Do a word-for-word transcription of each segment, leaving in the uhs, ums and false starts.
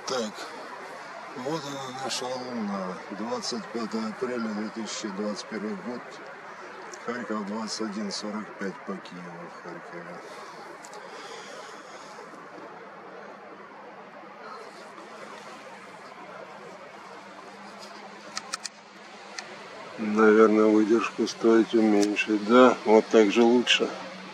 Так, вот она наша луна. двадцать пятое апреля две тысячи двадцать первый год. Харьков, двадцать один сорок пять по Киеву в Харькове. Наверное, выдержку стоит уменьшить, да? Вот так же лучше.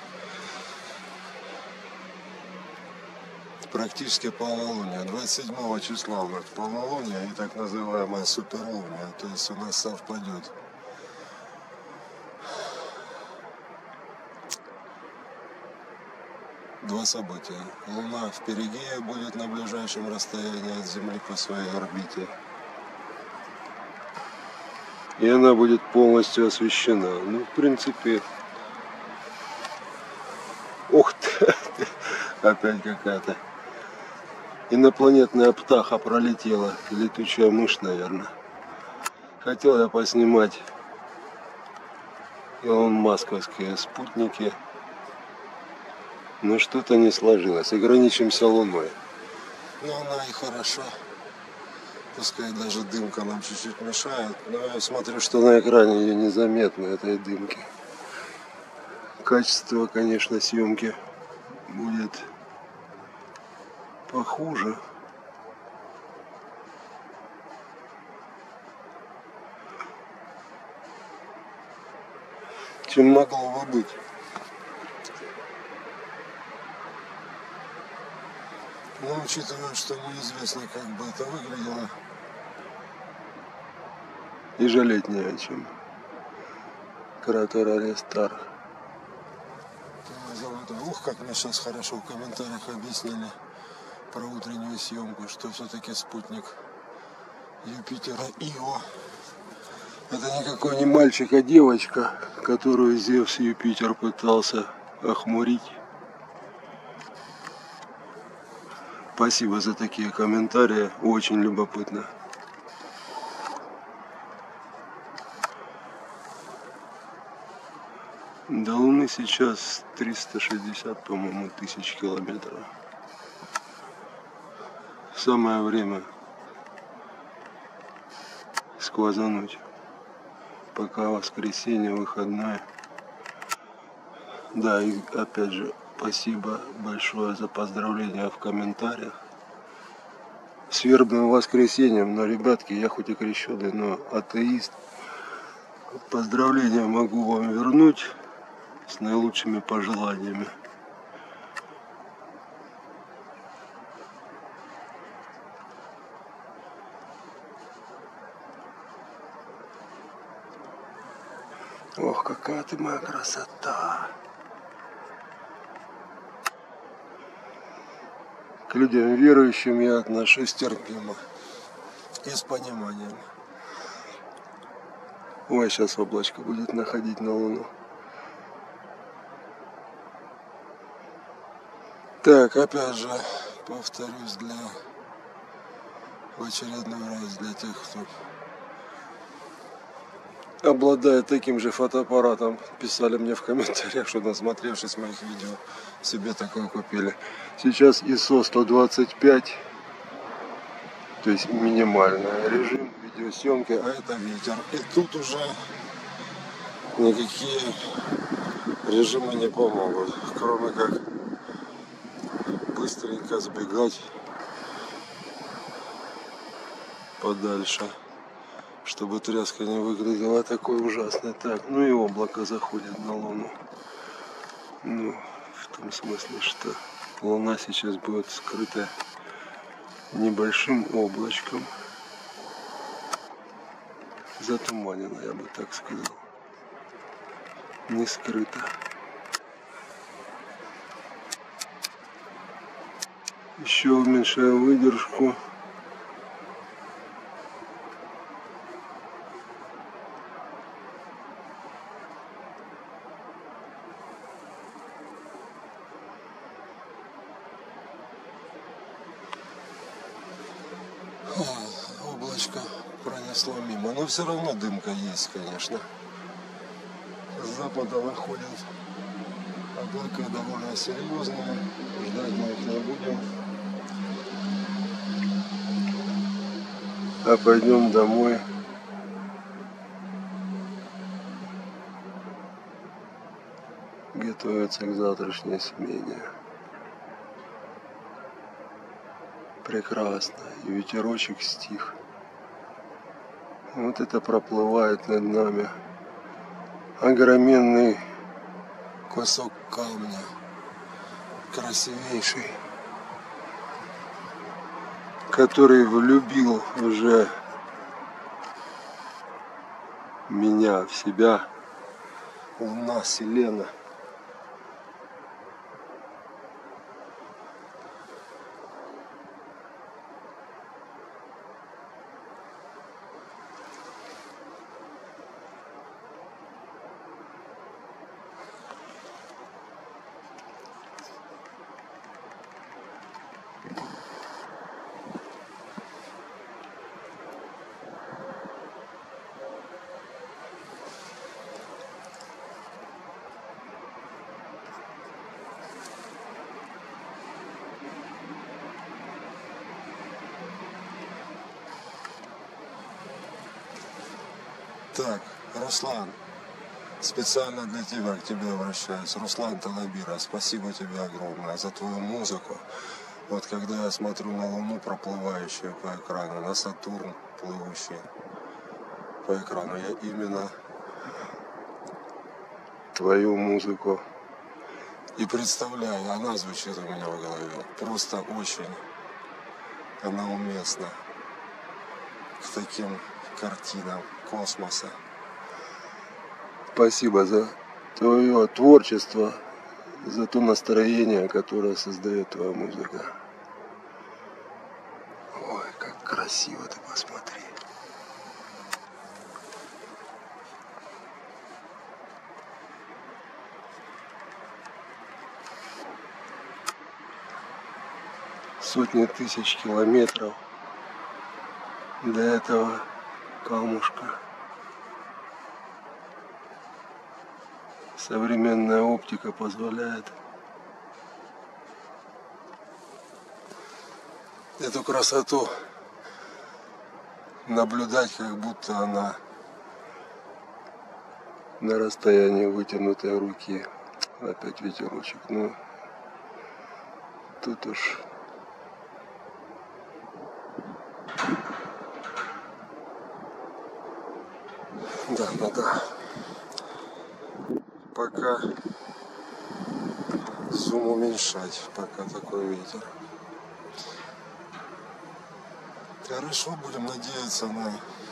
Практически полнолуние. двадцать седьмого числа у нас полнолуние и так называемая суперлуния. То есть у нас совпадет. Два события. Луна в перигее будет на ближайшем расстоянии от Земли по своей орбите. И она будет полностью освещена. Ну, в принципе... Ух ты! Опять какая-то инопланетная птаха пролетела. Летучая мышь, наверное. Хотел я поснимать Илон Масковские спутники. Но что-то не сложилось. Ограничимся Луной. Ну, она и хорошо. Пускай даже дымка нам чуть-чуть мешает. Но я смотрю, что на экране ее незаметно, этой дымки. Качество, конечно, съемки будет похуже. Чем могло бы быть. Но учитывая, что неизвестно, как бы это выглядело, и жалеть не о чем. Кратер Аристар. Ух, как мне сейчас хорошо в комментариях объяснили про утреннюю съемку, что все-таки спутник Юпитера Ио. Это никакой не мальчик, а девочка, которую Зевс Юпитер пытался охмурить. Спасибо за такие комментарии, очень любопытно. До Луны сейчас триста шестьдесят, по-моему, тысяч километров. Самое время сквозануть, пока воскресенье, выходное. Да, и опять же, спасибо большое за поздравления в комментариях. С вербным воскресеньем, но, ребятки, я хоть и крещеный, но атеист. Поздравления могу вам вернуть с наилучшими пожеланиями. Ох, какая ты моя красота! К людям верующим я отношусь терпимо и с пониманием. Ой, сейчас облачко будет находить на Луну. Так, опять же, повторюсь, для в очередной раз для тех, кто обладает таким же фотоаппаратом, писали мне в комментариях, что, насмотревшись моих видео, себе такое купили. Сейчас ай эс о сто двадцать пять, то есть минимальный режим видеосъемки, а это ветер. И тут уже никакие режимы не помогут, кроме как быстренько сбегать подальше, чтобы тряска не выглядела такой ужасной. Так, ну и облако заходит на Луну. Ну, в том смысле, что Луна сейчас будет скрыта небольшим облачком. Затуманена, я бы так сказал. Не скрыта. Еще уменьшаю выдержку. Облачко пронесло мимо, но все равно дымка есть, конечно. С запада выходят облака довольно серьезные, ждать мы их не будем. А пойдем домой. Готовиться к завтрашней смене. Прекрасно. И ветерочек стих. Вот это проплывает над нами огроменный кусок камня. Красивейший. Который влюбил уже меня в себя. Луна, Селена. Так, Руслан, специально для тебя, к тебе обращаюсь. Руслан Талабира, спасибо тебе огромное за твою музыку. Вот когда я смотрю на Луну, проплывающую по экрану, на Сатурн, плывущий по экрану, я именно твою музыку и представляю, она звучит у меня в голове. Просто очень она уместна к таким картинам космоса. Спасибо за твое творчество, за то настроение, которое создает твоя музыка. Ой, как красиво, ты посмотри. Сотни тысяч километров до этого камушка. Современная оптика позволяет эту красоту наблюдать, как будто она на расстоянии вытянутой руки. Опять ветерочек. Ну, тут уж да, надо пока зум уменьшать, пока такой ветер. Хорошо, будем надеяться на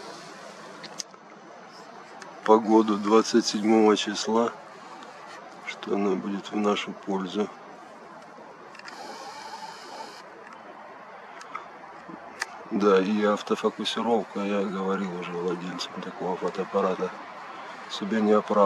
погоду двадцать седьмого числа, что она будет в нашу пользу. Да, и автофокусировка, я говорил уже владельцам такого фотоаппарата, себе не оправдывает.